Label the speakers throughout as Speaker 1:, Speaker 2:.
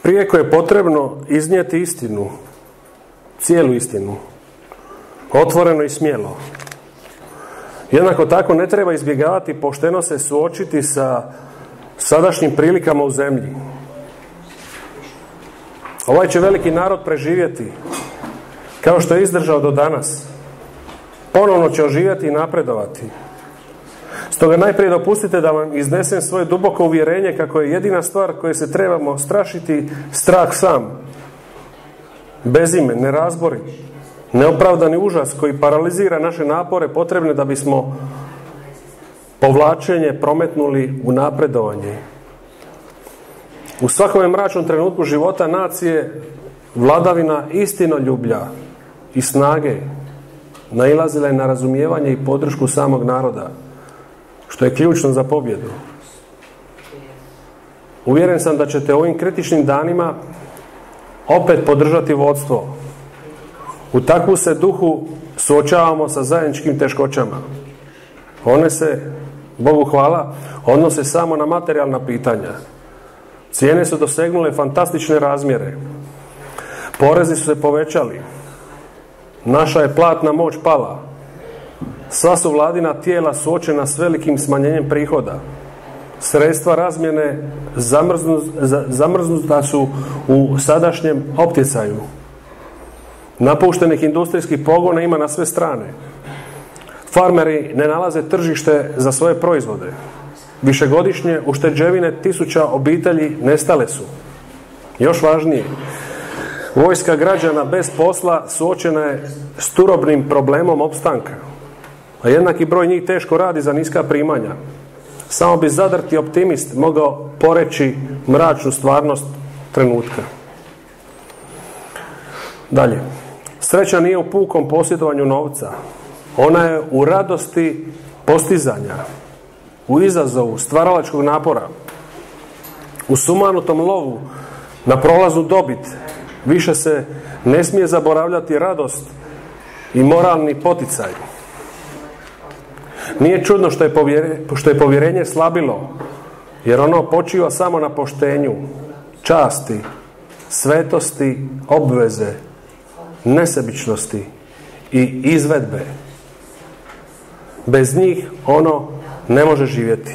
Speaker 1: Prijeko je potrebno iznijeti istinu, cijelu istinu, otvoreno i smjelo. Jednako tako ne treba izbjegavati pošteno se suočiti sa sadašnjim prilikama u zemlji. Ovaj će veliki narod preživjeti kao što je izdržao do danas. Ponovno će oživjeti i napredovati. Stoga najprije dopustite da vam iznesem svoje duboko uvjerenje kako je jedina stvar koje se trebamo strašiti strah sam. Bezimen, nerazborit, neopravdani užas koji paralizira naše napore potrebne da bismo povlačenje prometnuli u napredovanje. U svakome mračnom trenutku života nacije vladavina istinoljublja i snage nailazila je na razumijevanje i podršku samog naroda, što je ključno za pobjedu. Uvjeren sam da ćete u ovim kritičnim danima opet podržati vodstvo. U takvu se duhu suočavamo sa zajedničkim teškoćama. One se, Bogu hvala, odnose samo na materijalna pitanja. Cijene su dosegnule fantastične razmjere. Porezi su se povećali. Naša je platna moć pala. Sva su vladina tijela suočena s velikim smanjenjem prihoda. Sredstva razmjene zamrznuta su u sadašnjem optjecaju. Napuštenih industrijskih pogona ima na sve strane. Farmeri ne nalaze tržište za svoje proizvode. Višegodišnje ušteđevine tisuća obitelji nestale su. Još važnije, vojska građana bez posla suočena je s turobnim problemom opstanka, a jednaki broj njih teško radi za niska primanja. Samo bi zadrti optimist mogao poreći mračnu stvarnost trenutka. Dalje, sreća nije u pukom posjedovanju novca. Ona je u radosti postizanja, u izazovu stvaralačkog napora, u sumanutom lovu na prolaznu dobit. Više se ne smije zaboravljati radost i moralni poticaj. Nije čudno što je povjerenje slabilo, jer ono počiva samo na poštenju, časti, svetosti, obveze, nesebičnosti i izvedbe. Bez njih ono ne može živjeti.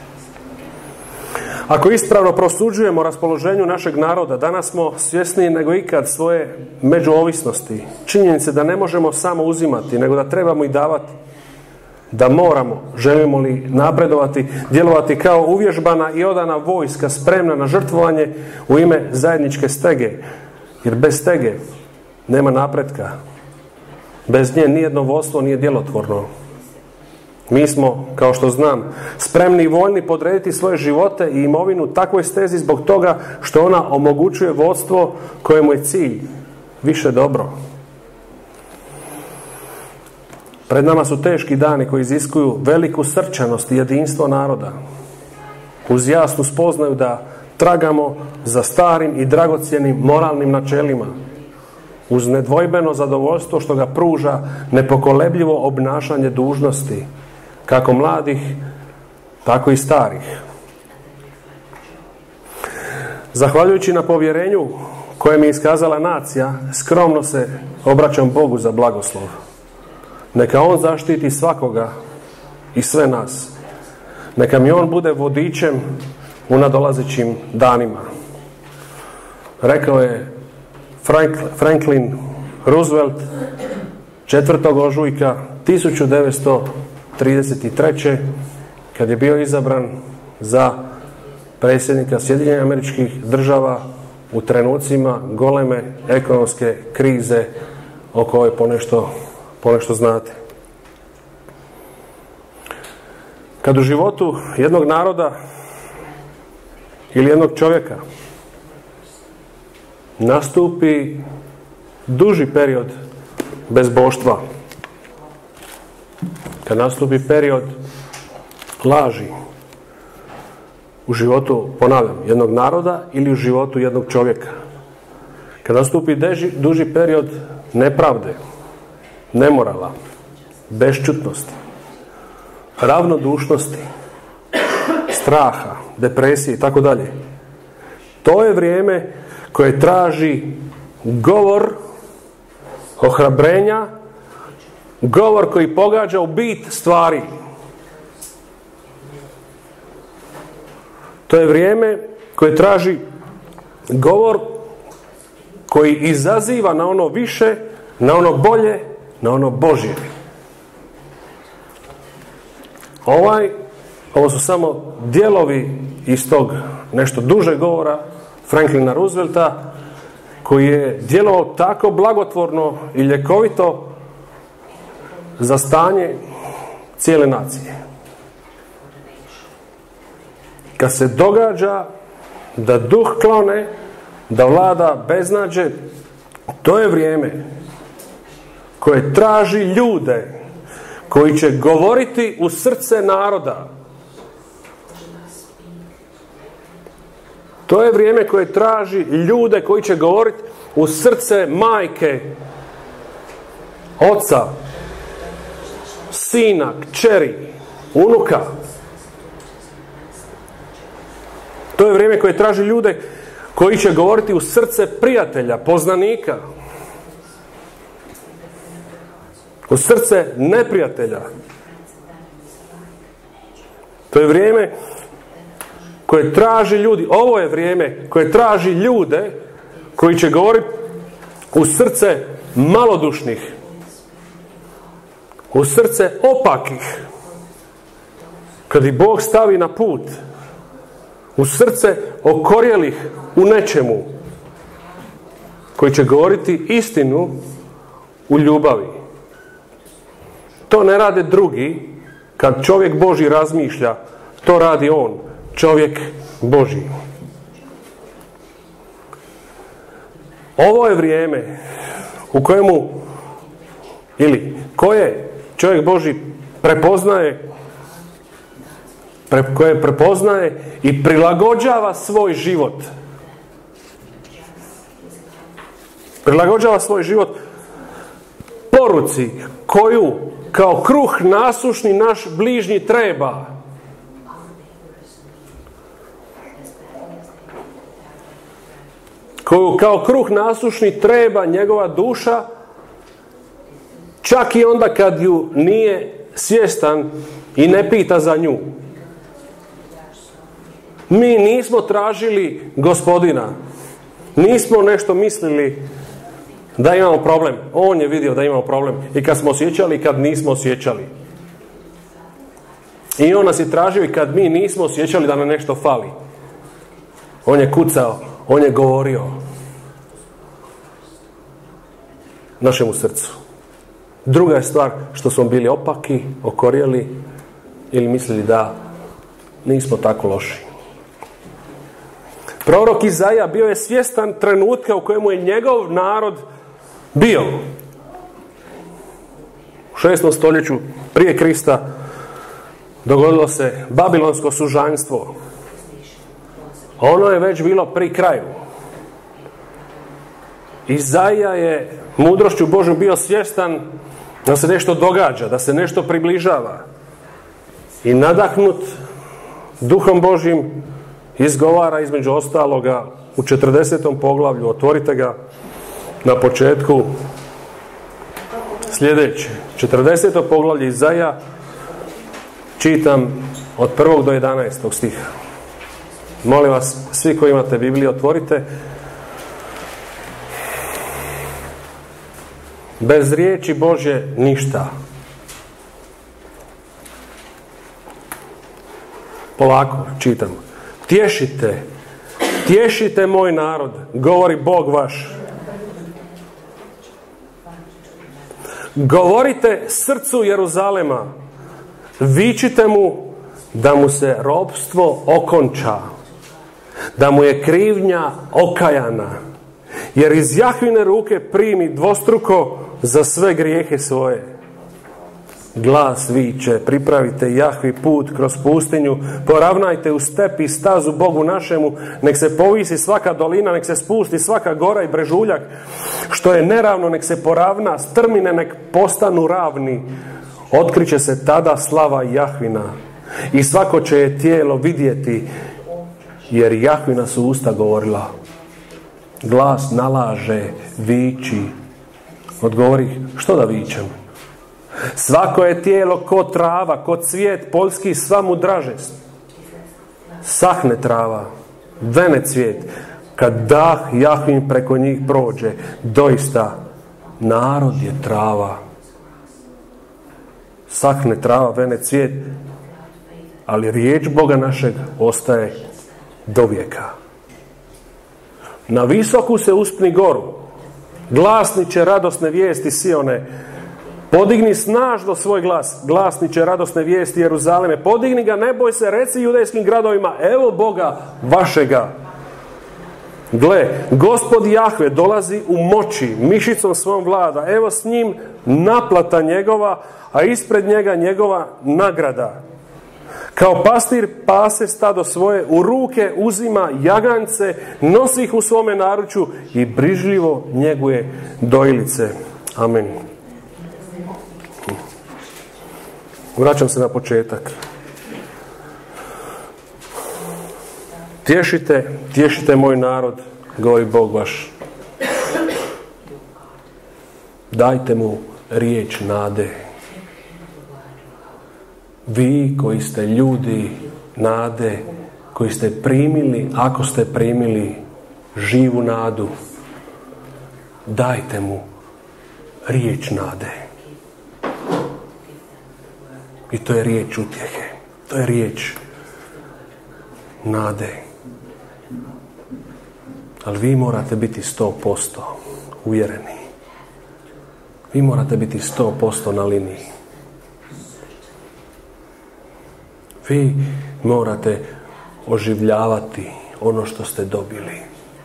Speaker 1: Ako ispravno prosuđujemo raspoloženju našeg naroda, danas smo svjesniji nego ikad svoje međuovisnosti. Činjenice da ne možemo samo uzimati, nego da trebamo i davati. Da moramo, želimo li napredovati, djelovati kao uvježbana i odana vojska spremna na žrtvovanje u ime zajedničke stege. Jer bez stege nema napretka. Bez nje nijedno vodstvo nije djelotvorno. Mi smo, kao što znam, spremni i voljni podrediti svoje živote i imovinu takvoj stezi zbog toga što ona omogućuje vodstvo kojemu je cilj više dobro. Pred nama su teški dani koji iziskuju veliku srčanost i jedinstvo naroda. Uz jasnu spoznaju da tragamo za starim i dragocjenim moralnim načelima. Uz nedvojbeno zadovoljstvo što ga pruža nepokolebljivo obnašanje dužnosti, kako mladih, tako i starih. Zahvaljujući na povjerenju koje mi je iskazala nacija, skromno se obraćam Bogu za blagoslov. Neka On zaštiti svakoga i sve nas. Neka mi On bude vodičem u nadolazećim danima. Rekao je Franklin Roosevelt 4. ožujka 1933. kad je bio izabran za predsjednika Sjedinjenih Američkih Država u trenucima goleme ekonomske krize o kojoj ponešto znate. Kad u životu jednog naroda ili jednog čovjeka nastupi duži period bezboštva, kad nastupi period laži u životu, ponavljam, jednog naroda ili u životu jednog čovjeka, kad nastupi duži period nepravde, nemorala, bešćutnosti, ravnodušnosti, straha, depresije i tako dalje, to je vrijeme koje traži govor ohrabrenja, govor koji pogađa u bit stvari. To je vrijeme koje traži govor koji izaziva na ono više, na ono bolje, na ono Božje. Ovo su samo dijelovi iz tog nešto duže govora Franklina Roosevelta, koji je djelovao tako blagotvorno i ljekovito za stanje cijele nacije. Kad se događa da duh klone, da vlada beznađe, to je vrijeme koje traži ljude koji će govoriti u srce naroda. To je vrijeme koje traži ljude koji će govoriti u srce majke, oca, sina, kćeri, unuka. To je vrijeme koje traži ljude koji će govoriti u srce prijatelja, poznanika, u srce neprijatelja. To je vrijeme koje traži ljudi, ovo je vrijeme koje traži ljude koji će govoriti u srce malodušnih, u srce opakih, kad ih Bog stavi na put, u srce okorjelih u nečemu, koji će govoriti istinu u ljubavi. To ne rade drugi. Kad čovjek Božji razmišlja, to radi on, čovjek Božji. Ovo je vrijeme u kojemu, ili koje čovjek Božji prepoznaje i prilagođava svoj život. Prilagođava svoj život poruci koju kao kruh nasušni naš bližnji treba. Koju kao kruh nasušni treba njegova duša, čak i onda kad ju nije svjestan i ne pita za nju. Mi nismo tražili Gospodina. Nismo nešto mislili da imamo problem. On je vidio da imamo problem. I kad smo osjećali i kad nismo osjećali. I on nas je tražio i kad mi nismo osjećali da nam nešto fali. On je kucao. On je govorio našemu srcu. Druga je stvar što smo bili opaki, okorjeli ili mislili da nismo tako loši. Prorok Izaija bio je svjestan trenutka u kojemu je njegov narod bio. U 6. stoljeću prije Krista dogodilo se babilonsko sužanjstvo. Ono je već bilo pri kraju. Izaija je mudrošću Božjom bio svjestan da se nešto događa, da se nešto približava. I nadahnut Duhom Božjim izgovara između ostaloga u 40. poglavlju, otvorite ga na početku, sljedeće. 40. poglavlje Izaija, čitam od 1. do 11. stiha. Molim vas, svi koji imate Bibliju, otvorite. Bez riječi Božje ništa. Polako čitam. Tješite moj narod, govori Bog vaš. Govorite srcu Jeruzalema, vičite mu da mu se ropstvo okonča, da mu je krivnja okajana, jer iz Jahvine ruke primi dvostruko za sve grijehe svoje. Glas viče, pripravite Jahvi put kroz pustinju, poravnajte u stepi stazu Bogu našemu, nek se povisi svaka dolina, nek se spusti svaka gora i brežuljak, što je neravno nek se poravna, strmine nek postanu ravni. Otkriće se tada slava Jahvina i svako će je tijelo vidjeti, jer Jahvina su usta govorila. Glas nalaže, viči. Odgovori, što da vičem? Svako je tijelo ko trava, ko cvijet poljski, sva mu draže. Sahne trava, vene cvijet. Kad dah Jahvin preko njih prođe, doista narod je trava. Sahne trava, vene cvijet, ali riječ Boga našeg ostaje do vijeka. Na visoku se uspni goru, glasniče radosne vijesti Sione, podigni snažno svoj glas, glasniče radosne vijesti Jeruzaleme, podigni ga, ne boj se, reci judejskim gradovima, evo Boga vašega. Gle, Gospod Jahve dolazi u moći, mišicom svom vlada, evo s njim naplata njegova, a ispred njega njegova nagrada. Kao pastir pase stado svoje, u ruke uzima jagance, nosi ih u svome naručju i brižljivo njeguje dojilice. Amen. Vraćam se na početak. Tješite moj narod, govori Bog vaš. Dajte mu riječ nade. Vi koji ste ljudi nade, koji ste primili, ako ste primili živu nadu, dajte mu riječ nade. I to je riječ utjehe. To je riječ nade. Ali vi morate biti 100% uvjereni. Vi morate biti 100% na liniji. Vi morate oživljavati ono što ste dobili.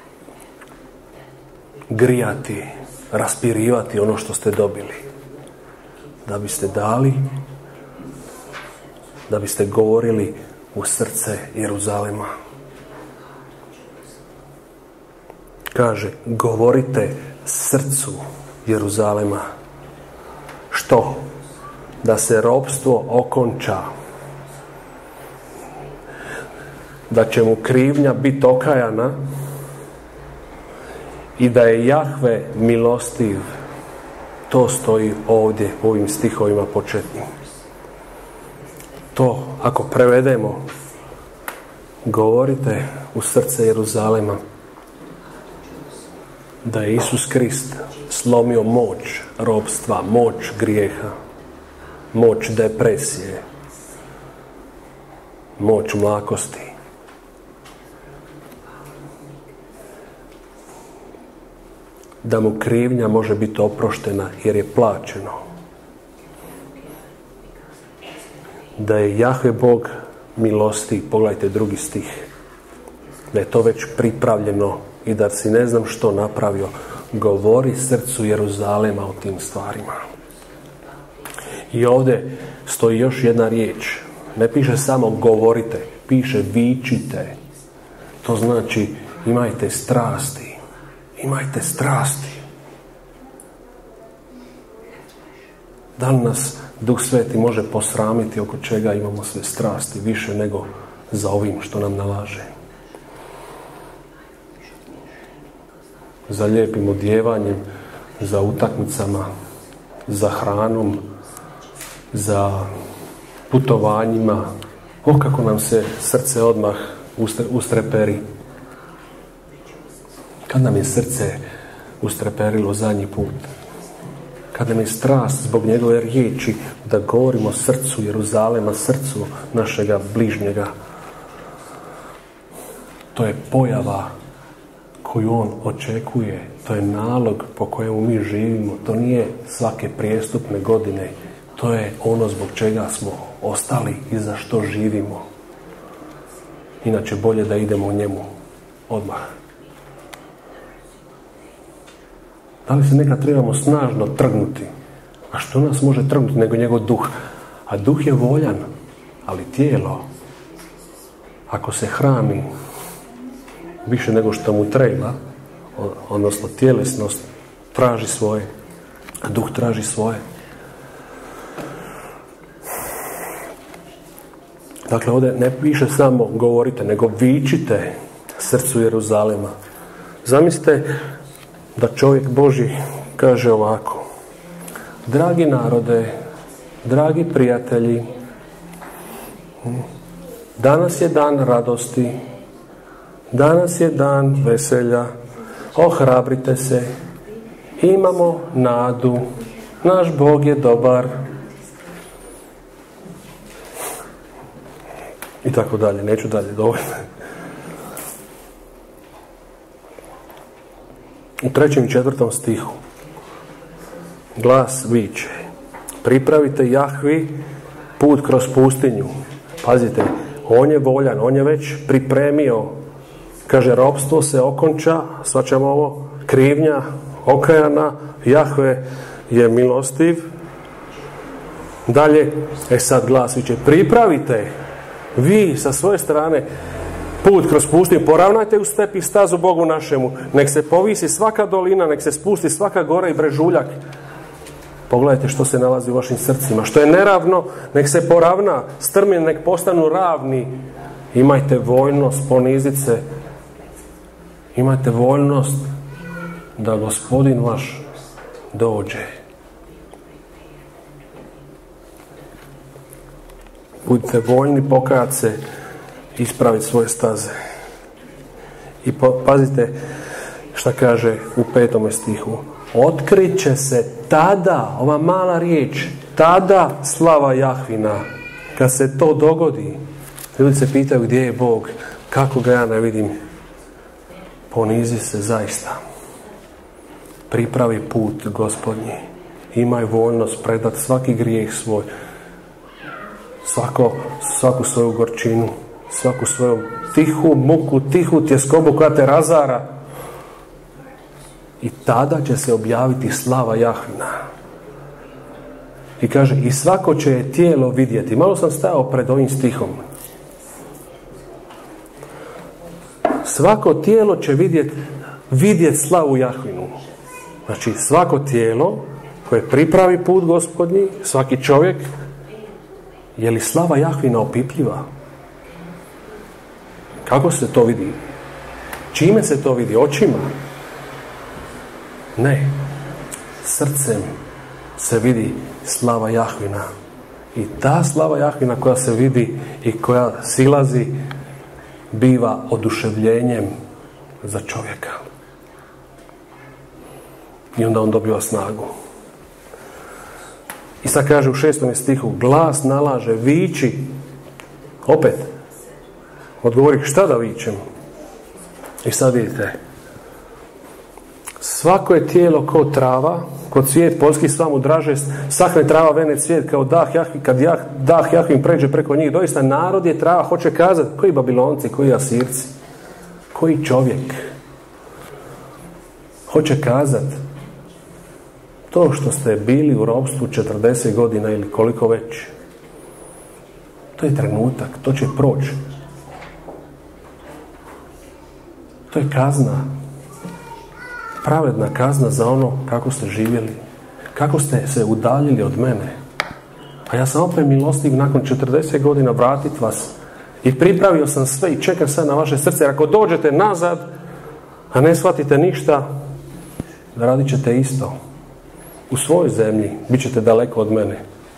Speaker 1: Grijati, raspirivati ono što ste dobili. Da biste dali, da biste govorili u srce Jeruzalema. Kaže, govorite srcu Jeruzalema. Što? Da se ropstvo okonča. Da će mu krivnja biti okajana i da je Jahve milostiv. To stoji ovdje u ovim stihovima početnim. To, ako prevedemo, govorite u srce Jeruzalema da je Isus Krist slomio moć ropstva, moć grijeha, moć depresije, moć mlakosti. Da mu krivnja može biti oproštena jer je plaćeno. Da je Jahve Bog milosti, pogledajte drugi stih, da je to već pripravljeno i da si ne znam što napravio. Govori srcu Jeruzalema o tim stvarima. I ovdje stoji još jedna riječ. Ne piše samo govorite, piše vičite. To znači imajte strasti. Imajte strasti. Da li nas Duh Sveti može posramiti oko čega imamo sve strasti više nego za ovim što nam nalaže? Za lijepim odjevanjem, za utakmicama, za hranom, za putovanjima. O, kako nam se srce odmah ustreperi. Kad nam je srce ustreperilo zadnji put? Kad nam je strast zbog njegove riječi da govorimo srcu Jeruzalema, srcu našega bližnjega. To je pojava koju on očekuje. To je nalog po kojemu mi živimo. To nije svake prijestupne godine. To je ono zbog čega smo ostali i za što živimo. Inače bolje da idemo u njemu odmah. Da li se nekad trebamo snažno trgnuti? A što nas može trgnuti nego njegov duh? A duh je voljan, ali tijelo, ako se hrani više nego što mu treba, odnosno tjelesnost traži svoje, a duh traži svoje. Dakle, ovdje ne piše samo govorite, nego vičite srcu Jeruzalema. Zamislite da čovjek Božji kaže ovako: dragi narode, dragi prijatelji, danas je dan radosti, danas je dan veselja, ohrabrite se, imamo nadu, naš Bog je dobar. I tako dalje, neću dalje, dovoljno. U 3. i 4. stihu glas viče: pripravite Jahvi put kroz pustinju. Pazite, on je voljan, on je već pripremio. Kaže, ropstvo se okonča, svačamo ovo, krivnja okajana, Jahve je milostiv. Dalje, sad glas viče: pripravite vi sa svoje strane put kroz pustinju, poravnajte u stepi stazu Bogu našemu, nek se povisi svaka dolina, nek se spusti svaka gora i brežuljak. Pogledajte što se nalazi u vašim srcima. Što je neravno, nek se poravna, strmine nek postanu ravni. Imajte voljnost ponizit se. Imajte voljnost da Gospodin vaš dođe. Budite voljni pokajati se, ispraviti svoje staze. I pazite šta kaže u 5. stihu: otkrit će se tada, ova mala riječ, tada slava Jahvina. Kad se to dogodi, ljudi se pitaju gdje je Bog, kako ga ja ne vidim. Ponizi se zaista. Pripravi put Gospodnji. Imaj voljnost predati svaki grijeh svoj, svaku svoju gorčinu, svaku svoju tihu muku, tihu tjeskobu koja te razara. I tada će se objaviti slava Jahvina. I kaže, i svako će je tijelo vidjeti. Malo sam stajao pred ovim stihom. Svako tijelo će vidjeti slavu Jahvinu. Znači, svako tijelo koje pripravi put Gospodnji, svaki čovjek, je li slava Jahvina opipljiva? Kako se to vidi? Čime se to vidi? Očima? Ne. Srcem se vidi slava Jahvina. I ta slava Jahvina koja se vidi i koja silazi biva oduševljenjem za čovjeka. I onda on dobiva snagu. I sad kaže u 6. stihu: glas nalaže, viči. Opet odgovori, šta da vičem? I sad vidite, svako je tijelo kao trava, kod cvijet poljski svamu draže, sahne trava vene cvijet kao dah Jahvi, kad dah Jahvin pređe preko njih. Doista narod je trava, hoće kazati, koji Babilonci, koji Asirci, koji čovjek. Hoće kazati, to što ste bili u ropstvu 40 godina ili koliko već, to je trenutak, to će proći. To je kazna. Pravedna kazna za ono kako ste živjeli. Kako ste se udaljili od mene. A ja sam opet milostiv nakon 40 godina vratit vas. I pripravio sam sve i čekam sad na vaše srce. Jer ako dođete nazad, a ne shvatite ništa, radit ćete isto. U svojoj zemlji bit ćete daleko od mene.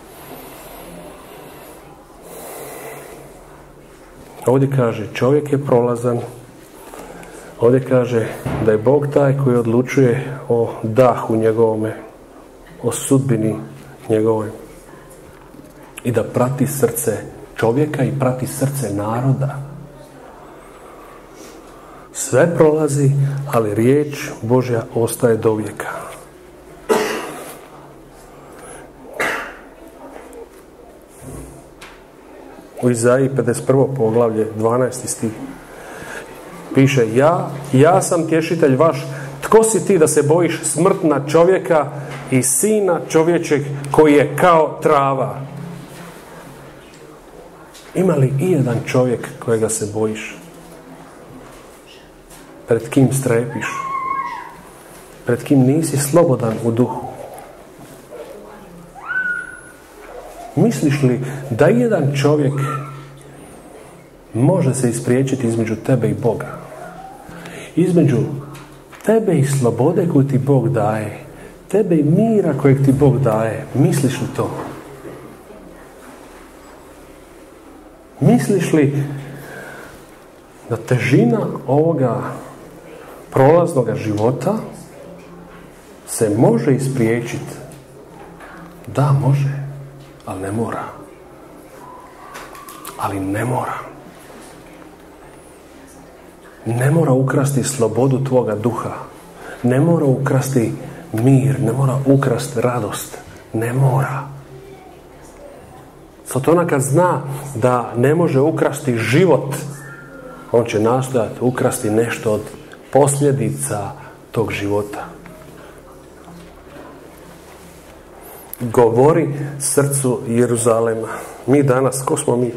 Speaker 1: Ovdje kaže, čovjek je prolazan. Ovdje kaže da je Bog taj koji odlučuje o dahu njegovome, o sudbini njegovoj. I da prati srce čovjeka i prati srce naroda. Sve prolazi, ali riječ Božja ostaje do vijeka. U Izaiji 51. poglavlje 12. stih piše: ja sam tješitelj vaš, tko si ti da se bojiš smrtna čovjeka i sina čovječeg koji je kao trava? Ima li i jedan čovjek kojega se bojiš? Pred kim strepiš? Pred kim nisi slobodan u duhu? Misliš li da jedan čovjek može se ispriječiti između tebe i Boga? Između tebe i slobode koju ti Bog daje, tebe i mira kojeg ti Bog daje. Misliš li to? Misliš li da težina ovoga prolaznoga života se može ispriječiti? Da, može, ali ne mora. Ali ne mora. Ne mora ukrasti slobodu tvoga duha. Ne mora ukrasti mir. Ne mora ukrasti radost. Ne mora. Sotona kad zna da ne može ukrasti život, on će nastojati ukrasti nešto od posljedica tog života. Govori srcu Jeruzalema. Mi danas, ko smo mi?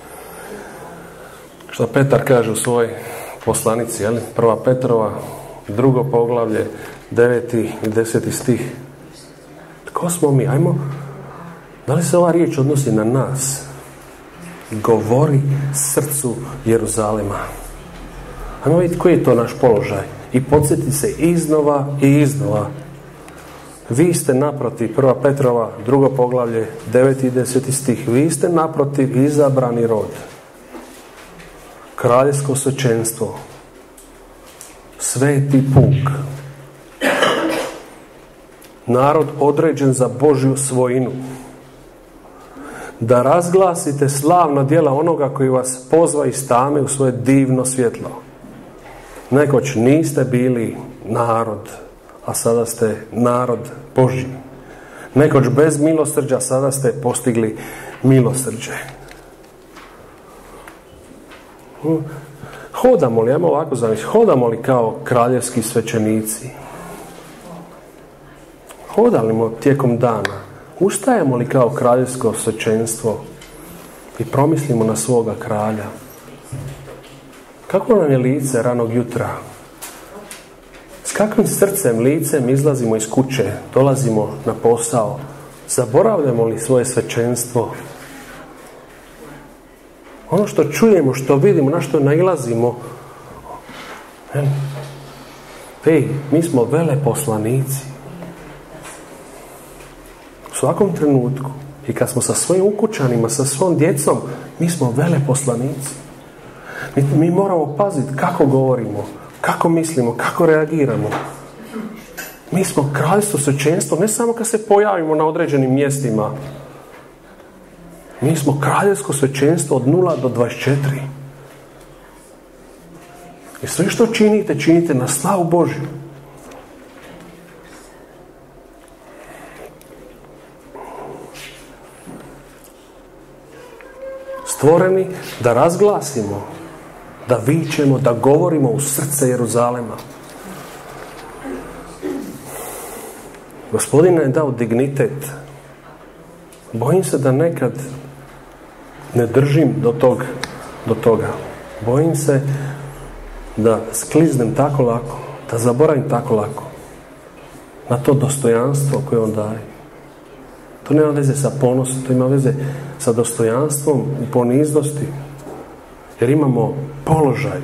Speaker 1: Što Petar kaže u svojoj poslanici, jel? 1. Petrova, 2. poglavlje, 9. i 10. stih. Ko smo mi? Ajmo, da li se ova riječ odnosi na nas? Govori srcu Jeruzalema. Ajmo vidjeti koji je to naš položaj. I podsjeti se iznova i iznova. Vi ste naprotiv, 1. Petrova, 2. poglavlje, 9. i 10. stih. Vi ste naprotiv izabrani rod. Kraljevsko svećenstvo. Sveti puk. Narod određen za Božju svojinu. Da razglasite slavna djela onoga koji vas pozva iz tame u svoje divno svjetlo. Nekoć niste bili narod, a sada ste narod Božji. Nekoć bez milosrđa, sada ste postigli milosrđe. Hodamo li, ajmo ovako zamisliti, hodamo li kao kraljevski svećenici? Hodamo tijekom dana? Ustajemo li kao kraljevsko svećenstvo i promislimo na svoga kralja? Kako nam je lice ranog jutra? S kakvim srcem, licem izlazimo iz kuće, dolazimo na posao? Zaboravljamo li svoje svećenstvo? Ono što čujemo, što vidimo, na što nailazimo, mi smo veleposlanici. U svakom trenutku. I kad smo sa svojim ukućanima, sa svojom djecom, mi smo veleposlanici. Mi moramo paziti kako govorimo, kako mislimo, kako reagiramo. Mi smo kraljevsko svećenstvo, ne samo kad se pojavimo na određenim mjestima. Mi smo kraljevsko svećenstvo od 0 do 24. I sve što činite, činite na slavu Božju. Stvoreni da razglasimo, da vičemo, da govorimo u srce Jeruzalema. Gospodin je dao dignitet. Bojim se da nekad ne držim do toga. Bojim se da skliznem tako lako, da zaboravim tako lako na to dostojanstvo koje on daje. To nema veze sa ponosom, to ima veze sa dostojanstvom i poniznosti. Jer imamo položaj.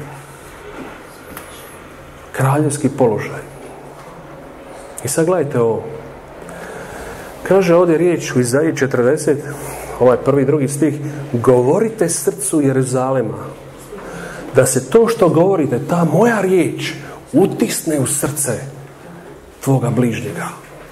Speaker 1: Kraljevski položaj. I sad gledajte ovo. Kaže ovdje riječ u Izaiji 40, ovaj 1. i 2. stih, govorite srcu Jeruzalema, da se to što govorite, ta moja riječ, utisne u srce tvoga bližnjega.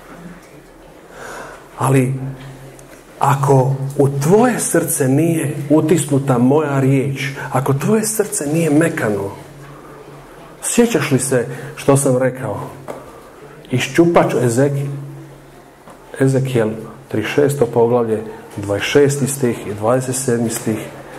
Speaker 1: Ali ako u tvoje srce nije utisnuta moja riječ, ako tvoje srce nije mekano, sjećaš li se što sam rekao? Iščupat ću Ezekijel 36. poglavlje, 26. stih i 27. stih.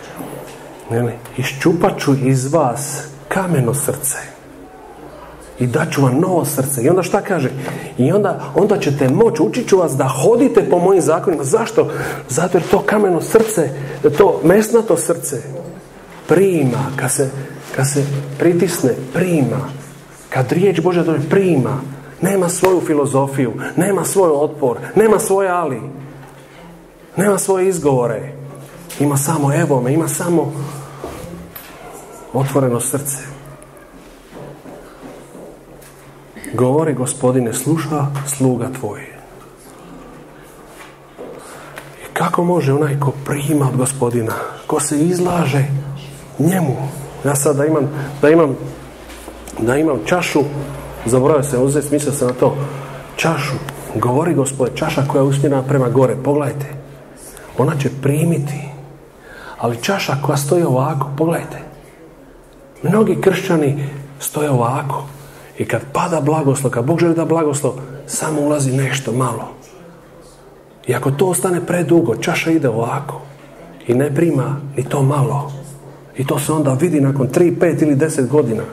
Speaker 1: Iščupat ću iz vas kameno srce i daću vam novo srce. I onda šta kaže? I onda ćete moći, učit ću vas da hodite po mojim zakonima. Zašto? Zato jer to kameno srce, to mesnato srce prima, kad se pritisne, prima. Kad riječ Božja dođe, prima. Nema svoju filozofiju, nema svoj otpor, nema svoje ali, nema svoje izgovore. Ima samo evo me, ima samo otvoreno srce. Govori, Gospodine, sluša sluga tvoj. I kako može onaj ko prima od Gospodina, ko se izlaže njemu? Ja sad da imam čašu, zaboravio sam uzeti, mislio sam na to, čašu, govori Gospod, čaša koja je usmjerena prema gore, pogledajte, ona će primiti, ali čaša koja stoji ovako, pogledajte, mnogi kršćani stoje ovako i kad pada blagoslov, kad Bog želi da blagoslov, samo ulazi nešto malo. I ako to ostane predugo, čaša ide ovako i ne prima ni to malo. I to se onda vidi nakon 3, 5 ili 10 godina.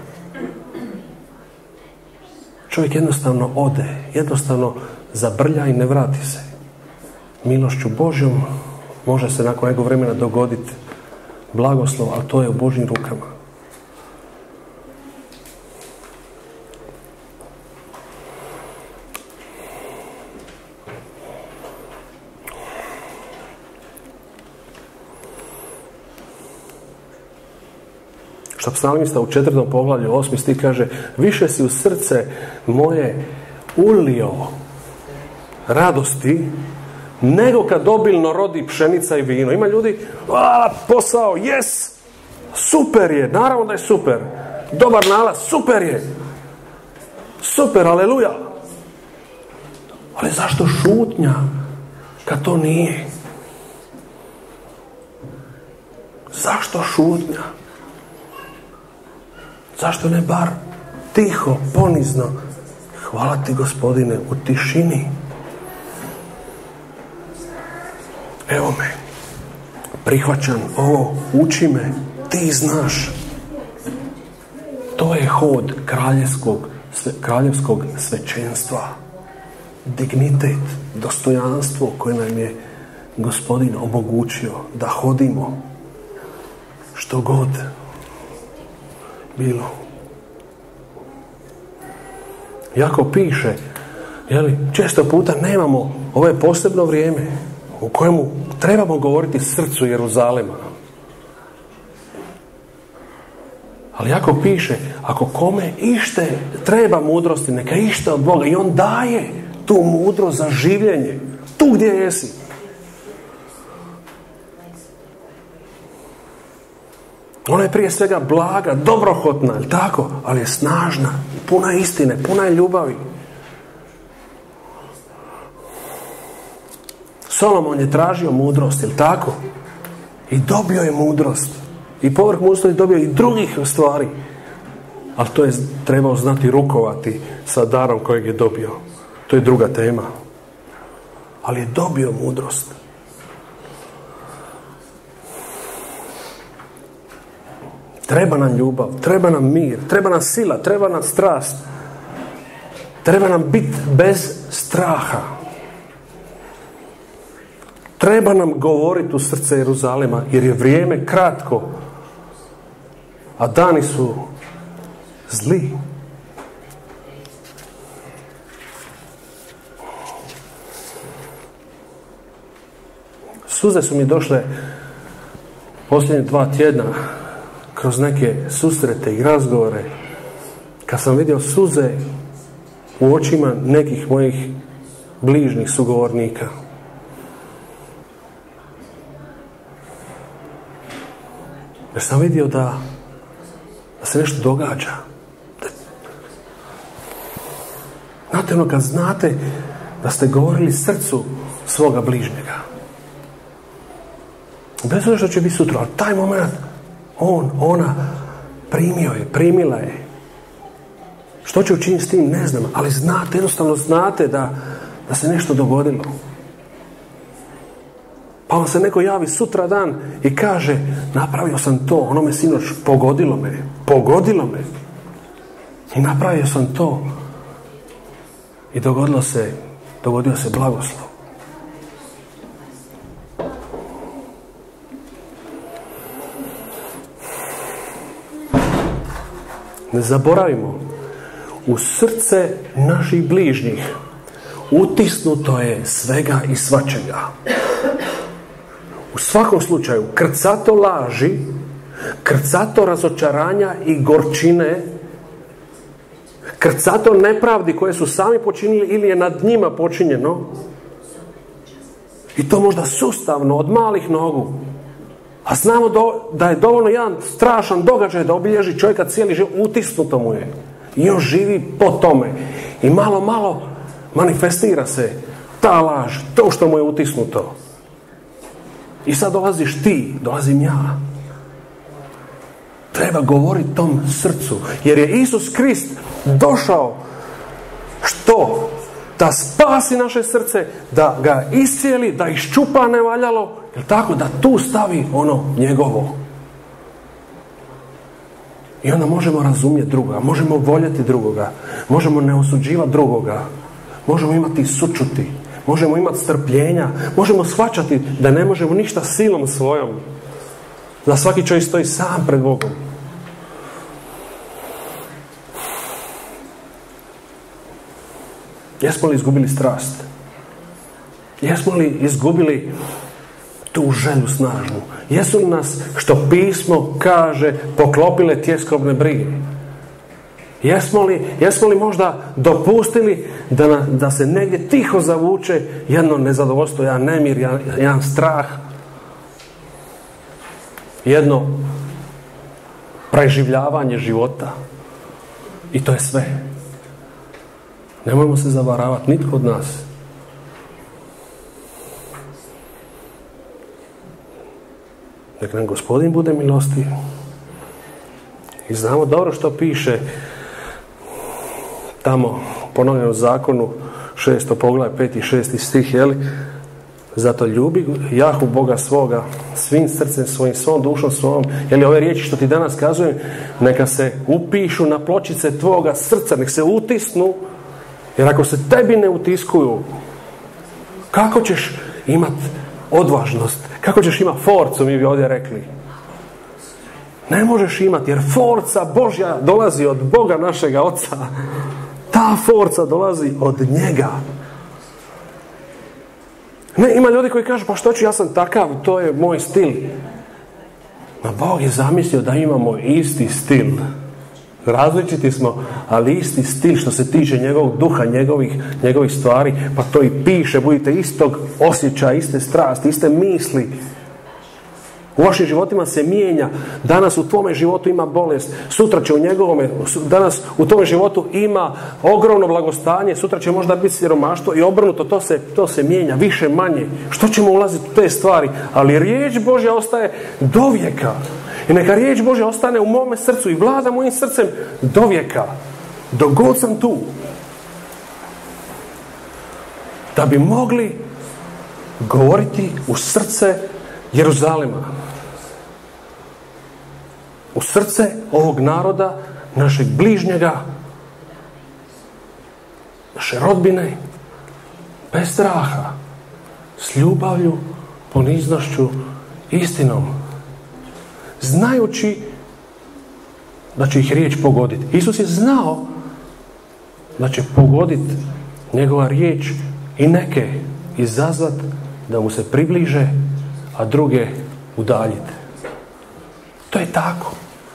Speaker 1: Čovjek jednostavno ode, jednostavno zabrlja i ne vrati se. Milošću Božjom može se nakon nekog vremena dogoditi blagoslov, ali to je u Božjim rukama. Što psalmista u 4. poglavlju 8. stih kaže, više si u srce moje ulio radosti nego kad obilno rodi pšenica i vino. Ima ljudi, posao, yes, super je, naravno da je super, dobar nalaz, super je, super, aleluja. Ali zašto šutnja kad to nije? Zašto šutnja? Zašto ne bar tiho, ponizno? Hvala ti, Gospodine, u tišini. Evo me, prihvaćam ovo, uči me, ti znaš. To je hod kraljevskog svećenstva. Dignitet, dostojanstvo koje nam je Gospodin omogućio da hodimo što god bilo. Jako piše, često puta nemamo ovo posebno vrijeme u kojemu trebamo govoriti srcu Jeruzalema. Ali jako piše, ako kome ište treba mudrosti, neka ište od Boga i on daje tu mudrost za življenje tu gdje jesi. Ona je prije svega blaga, dobrohotna, tako, ali je snažna, puna istine, puna je ljubavi. Solomon je tražio mudrost, jel tako? I dobio je mudrost. I povrh mudrosti dobio i drugih stvari. Ali to je trebao znati rukovati sa darom kojeg je dobio. To je druga tema. Ali je dobio mudrost. Treba nam ljubav, treba nam mir, treba nam sila, treba nam strast. Treba nam biti bez straha. Treba nam govoriti u srce Jeruzalema, jer je vrijeme kratko, a dani su zli. Suze su mi došle posljednje 2 tjedna kroz neke susrete i razgovore, kad sam vidio suze u očima nekih mojih bližnjih sugovornika. Jer sam vidio da se nešto događa. Znate ono, kad znate da ste govorili srcu svoga bližnjega, bez obzira što će biti sutra, ali taj moment ona primio je, primila je. Što će učiniti s tim, ne znam, ali znate, jednostavno znate da se nešto dogodilo. Pa vam se neko javi sutra dan i kaže, napravio sam to, ono me sinoć pogodilo me. I napravio sam to. I dogodio se blagoslov. Ne zaboravimo, u srce naših bližnjih utisnuto je svega i svačega. U svakom slučaju, krcato laži, krcato razočaranja i gorčine, krcato nepravdi koje su sami počinili ili je nad njima počinjeno. I to možda sustavno, od malih nogu. A znamo da je dovoljno jedan strašan događaj da obilježi čovjeka cijeli život, utisnuto mu je. I on živi po tome. I malo manifestira se ta laž, to što mu je utisnuto. I sad dolaziš ti, dolazim ja. Treba govoriti tom srcu. Jer je Isus Krist došao što? Da spasi naše srce, da ga iscijeli, da iščupa nevaljalo, jel tako, da tu stavi ono njegovo. I onda možemo razumjeti drugoga, možemo voljeti drugoga, možemo ne osuđivati drugoga, možemo imati sućuti, možemo imati strpljenja, možemo shvaćati da ne možemo ništa silom svojom, da svaki čovjek stoji sam pred Bogom. Jesmo li izgubili strast? Jesmo li izgubili tu želju snažnu? Jesu li nas, što pismo kaže, poklopile tjeskobne brige? Jesmo li možda dopustili da se negdje tiho zavuče jedno nezadovoljstvo, jedan nemir, jedan strah, jedno preživljavanje života? I to je sve. Nemojmo se zavaravati, nitko od nas. Nek nam Gospodin bude milostiv. I znamo dobro što piše tamo ponovljeno u zakonu 6. poglavlje 5. i 6. stih, jeli? Zato ljubi Jahu Boga svoga svim srcem svojim, svom dušom svojom. Jeli, ove riječi što ti danas kazujem, neka se upišu na pločice tvoga srca, nek se utisnu. Jer ako se tebi ne utiskuju, kako ćeš imati odvažnost? Kako ćeš imati forcu, mi bi ovdje rekli? Ne možeš imati, jer forca Božja dolazi od Boga našega Oca. Ta forca dolazi od njega. Ne, ima ljudi koji kažu, pa što ću, ja sam takav, to je moj stil. Ma Bog je zamislio da imamo isti stil. Različiti smo, ali isti stil što se tiče njegovog duha, njegovih stvari, pa to i piše, budite istog osjećaja, iste strasti, iste misli. U vašim životima se mijenja. Danas u tvome životu ima bolest, sutra će u njegovome, danas u tvome životu ima ogromno blagostanje, sutra će možda biti siromaštvo i obrnuto, to se mijenja, više, manje. Što ćemo ulaziti u te stvari? Ali riječ Božja ostaje do vijeka. I neka riječ Božja ostane u mome srcu i vlada mojim srcem do vijeka. Dok god sam tu. Da bi mogli govoriti u srce Jeruzalema. U srce ovog naroda, našeg bližnjega, naše rodbine, bez straha, s ljubavlju, poniznošću, istinom. Znajući da će ih riječ pogoditi. Isus je znao da će pogoditi njegova riječ i neke izazvati da mu se približe, a druge udaljiti. To je tako.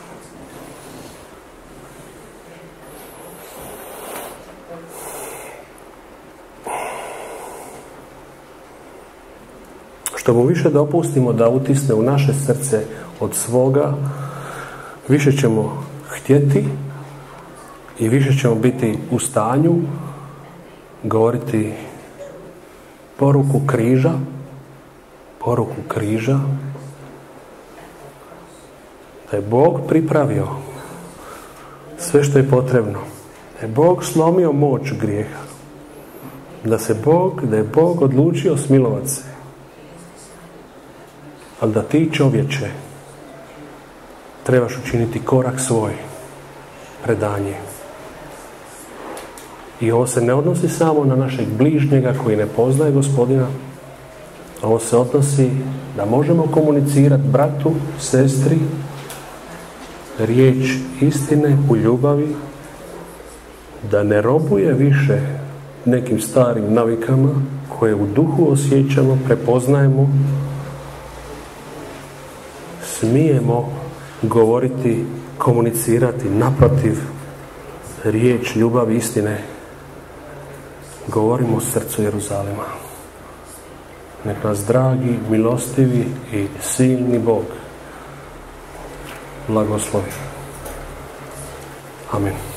Speaker 1: Što mu više dopustimo da utisne u naše srce od svoga, više ćemo htjeti i više ćemo biti u stanju govoriti poruku križa, da je Bog pripravio sve što je potrebno, da je Bog slomio moć grijeha, da je Bog odlučio smilovati se, ali da ti, čovječe, trebaš učiniti korak svoj, predanje. I ovo se ne odnosi samo na našeg bližnjega koji ne poznaje Gospodina. Ovo se odnosi da možemo komunicirati bratu, sestri, riječ istine u ljubavi, da ne robuje više nekim starim navikama koje u duhu osjećamo, prepoznajemo, smijemo govoriti, komunicirati, naprotiv, riječ ljubavi istine govorimo u srcu Jeruzalema. Nek nas dragi, milostivi i silni Bog blagoslovi. Amen.